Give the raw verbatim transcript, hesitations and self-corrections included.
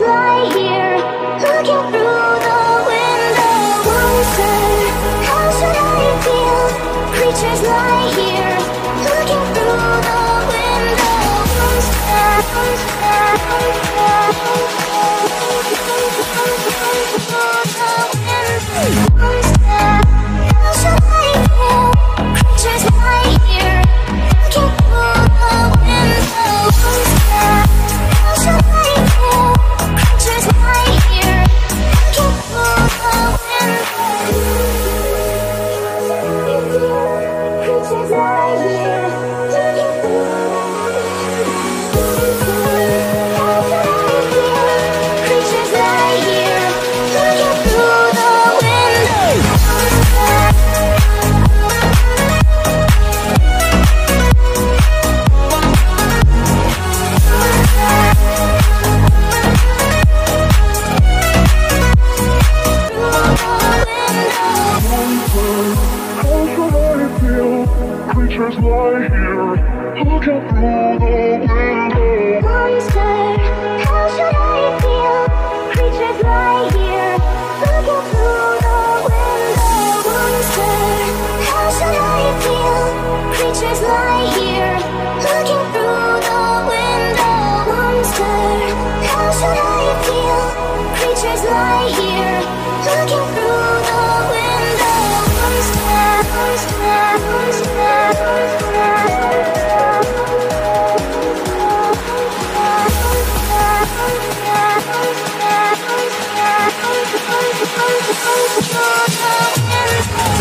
lie here, looking through the window. Monster, how should I feel? Creatures lie here, looking through the window. Monster, monster, monster, how should I feel? Creatures lie here, looking through the window. Monster, how should I feel? Creatures lie here, looking through the window. Creatures lie here, looking through the Creatures lie here, looking through the window. Creatures lie here, looking through the window. Monster, how should I feel? Creatures lie here, looking through the window. Monster, how should I feel? Creatures lie here, looking through the window. Monster, how should I feel? Creatures lie here, looking through the window. Monster, monster, monster, monster.